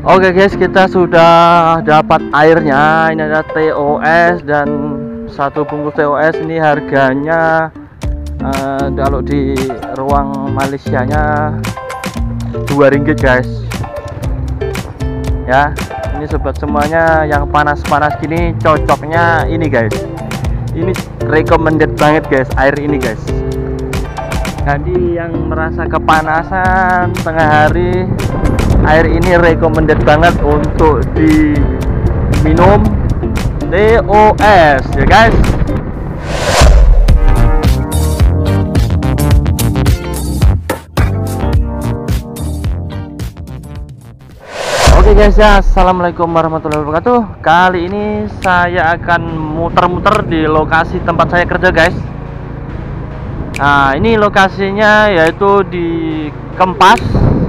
Oke guys, kita sudah dapat airnya. Ini ada TOS dan satu bungkus TOS ini harganya kalau di ruang Malaysianya 2 ringgit guys. Ya, ini sobat semuanya yang panas-panas gini cocoknya ini guys. Ini recommended banget guys, air ini guys. Jadi yang merasa kepanasan tengah hari, air ini recommended banget untuk diminum TOS ya guys. Oke guys ya, assalamualaikum warahmatullahi wabarakatuh. Kali ini saya akan muter-muter di lokasi tempat saya kerja guys. Nah, ini lokasinya yaitu di Kempas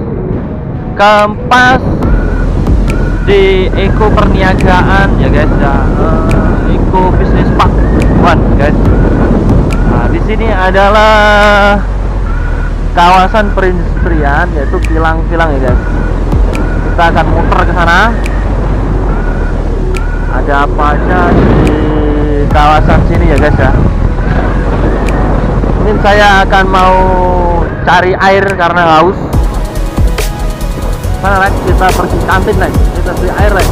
di Eko Perniagaan ya guys ya, Eko Business Park 1 guys. Nah, di sini adalah kawasan perindustrian yaitu kilang-kilang ya guys. Kita akan muter ke sana. Ada apa aja di kawasan sini ya guys ya. Mungkin saya akan mau cari air karena haus. Mana lagi kita pergi kantin lagi, kita beli air lagi.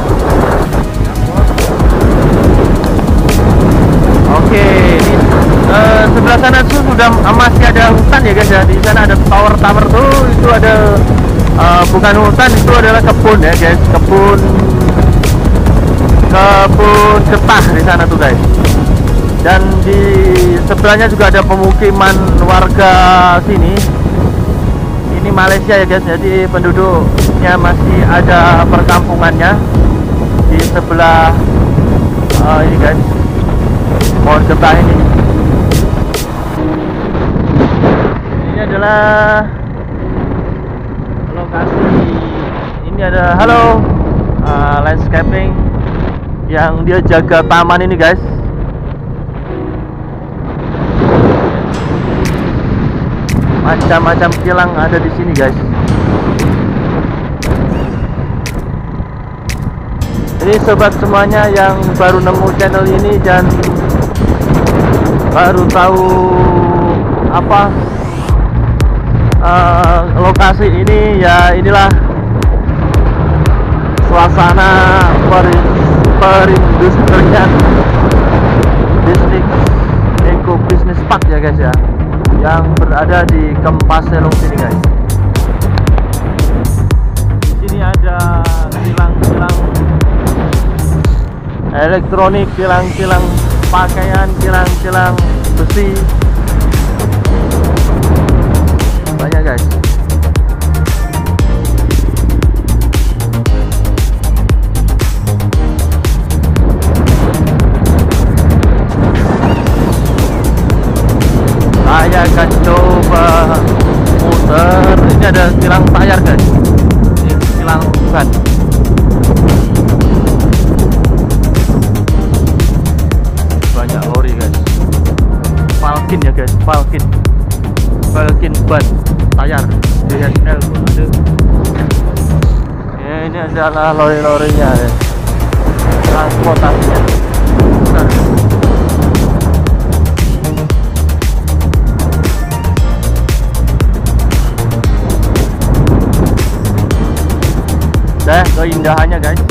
Oke, ini sebelah sana tuh sudah masih ada hutan ya guys ya. Di sana ada tower tuh, itu ada bukan hutan, itu adalah kebun ya guys, kebun getah di sana tuh guys. Dan di sebelahnya juga ada pemukiman warga sini. Ini Malaysia ya guys, jadi penduduknya masih ada perkampungannya di sebelah ini guys, pohon getah ini. Ini adalah lokasi, ini ada landscaping yang dia jaga taman ini guys. Macam-macam kilang ada di sini guys. Ini sobat semuanya yang baru nemu channel ini dan baru tahu apa lokasi ini, ya inilah suasana perindustrian distrik Eko Business Park ya guys ya, yang berada di Kempas Selong sini guys. Di sini ada kilang-kilang elektronik, kilang-kilang pakaian, kilang-kilang besi, banyak guys. Saya akan coba muter. Ini ada kilang tayar guys, ini kilang ban. Banyak lori guys, Falkin ya guys, Falkin ban tayar, DSL pun ada ya. Ini adalah lori-lorinya ya, transportasinya. Keindahannya guys.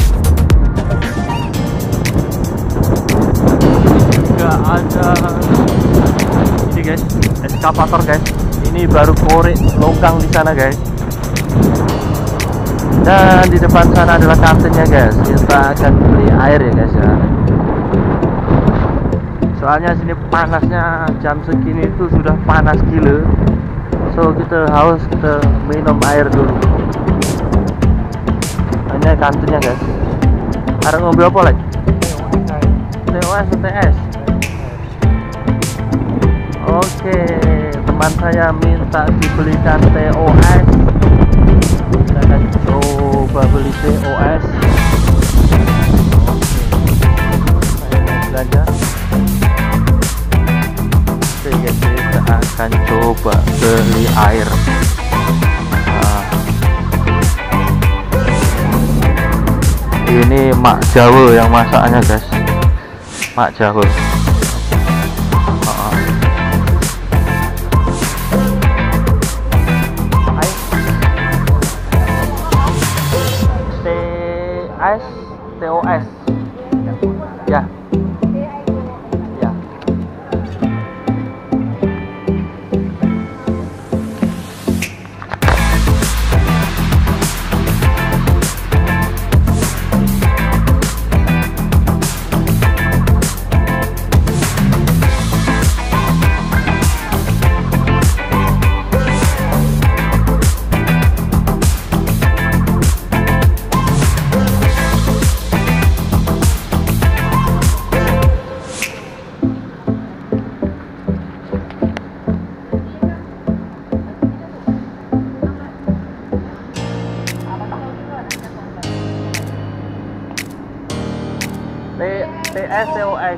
Juga ada ini guys, eskavator guys. Ini baru korek longgang di sana guys. Dan di depan sana adalah kantinnya guys. Kita akan beli air ya guys ya. Soalnya sini panasnya, jam segini itu sudah panas gila. So kita haus, kita minum air dulu. Ini kantinnya guys. Ada ngobrol apa lagi? TOS, TS. Oke, teman saya minta dibelikan TOS. Kita akan coba beli TOS. Saya mau belanja. Oke guys, kita akan coba beli air. ini mak Jawa yang masaknya guys, mak Jawa. TOS ya. TOS.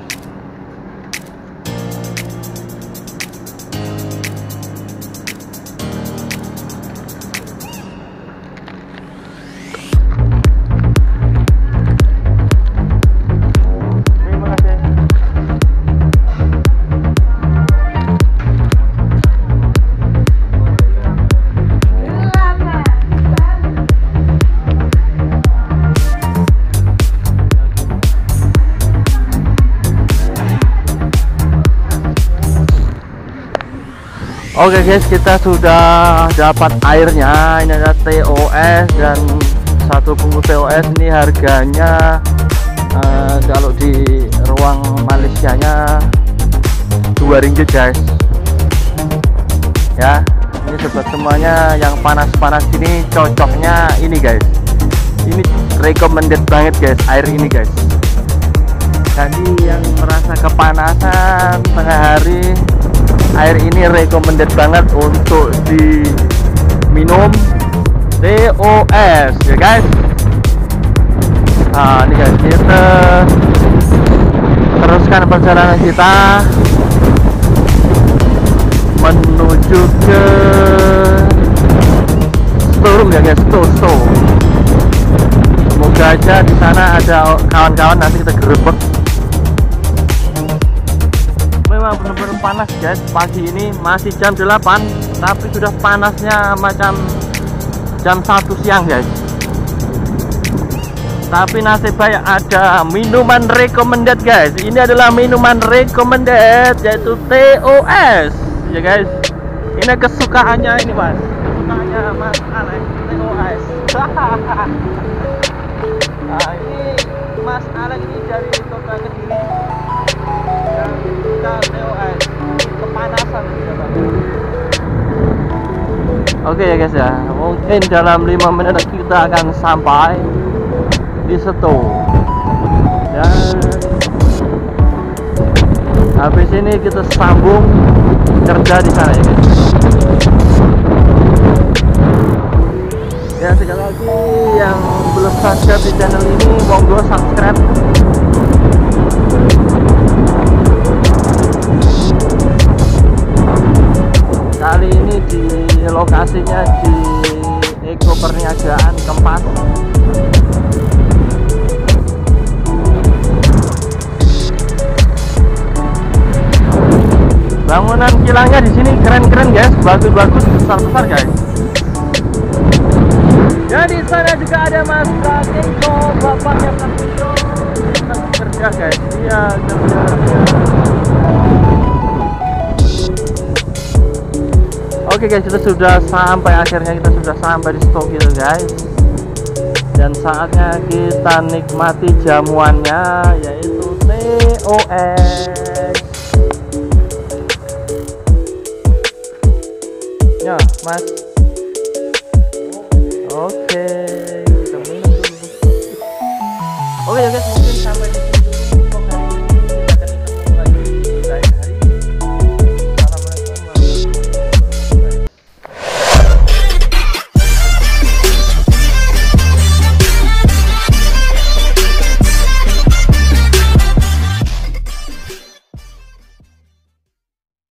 Terima kasih. Oke guys, kita sudah dapat airnya. Ini ada TOS dan satu bungkus TOS ini harganya kalau di ruang Malaysianya 2 ringgit guys. Ya, ini sobat semuanya yang panas-panas ini cocoknya ini guys. Ini recommended banget guys, air ini guys. Jadi yang merasa kepanasan tengah hari, air ini recommended banget untuk diminum. TOS ya guys. Nah ini guys, kita teruskan perjalanan kita menuju ke storeroom ya guys, store. Semoga aja di sana ada kawan-kawan, nanti kita gerebek. Memang benar-benar panas guys, pagi ini masih jam 8 tapi sudah panasnya macam jam 1 siang guys. Tapi nasib baik ada minuman recommended guys. Ini adalah minuman recommended yaitu TOS ya guys. Ini kesukaannya ini mas, kesukaannya Mas Alex, TOS. Nah ini Mas Alex ini dari kota Kediri yang suka TOS, kepanasan juga banget. Oke ya guys ya, mungkin dalam 5 menit kita akan sampai di Seto. Dan habis ini kita sambung kerja di sana ya guys. Ya sekali lagi yang belum subscribe di channel ini, monggo subscribe. Kali ini di lokasinya di Eko Perniagaan Kempas. Bangunan kilangnya di sini keren-keren guys, bagus-bagus, besar-besar guys. Ya di sana juga ada Mas Eko, bapaknya Mas Eko, lagi kerja guys. Iya kerja. Oke guys, kita sudah sampai, akhirnya kita sudah sampai di stok gitu guys. Dan saatnya kita nikmati jamuannya yaitu TOS. Ya mas. Oke, kita minum dulu. Oke ya guys, mungkin sampai di